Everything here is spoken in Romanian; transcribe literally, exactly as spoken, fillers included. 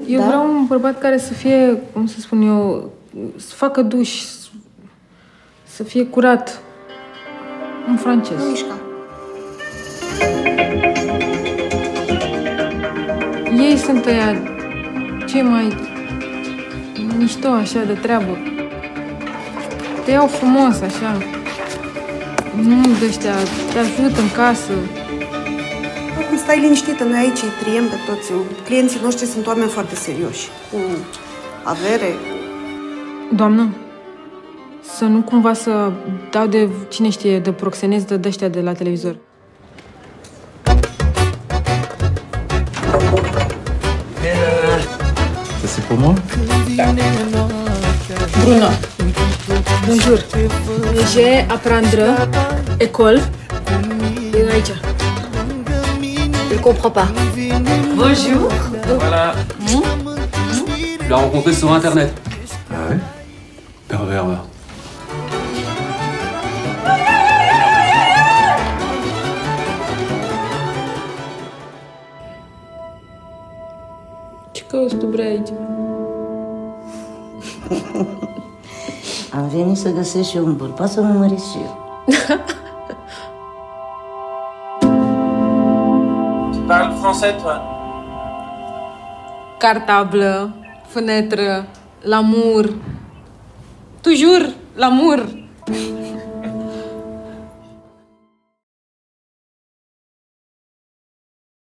Eu da? vreau un bărbat care să fie, cum să spun eu, să facă duș, să fie curat. Un francez. Nu mișca. Ei sunt ăia cei mai mișto, așa, de treabă. Te iau frumos, așa. Nu de ăștia, te ajută în casă. Acum stai liniștită, noi aici îi triem pe toți. Clienții noștri sunt oameni foarte serioși, cu avere. Doamnă, să nu cumva să dau de, cine știe, de proxenezi de ăștia de la televizor. Ça c'est pour moi? Bruno, bonjour. Je apprendre école. E aici. Il comprend pas. Bonjour. Voilà. Mmh. Je l'ai rencontré sur Internet. Ah ouais? Pervers, va. Ce cauți tu, bre, aici? Am venit să găsesc și eu un bărbat să mă măresc și eu. Tu parles français, toi? Cartable, fenêtre, l'amour. Toujours l'amour.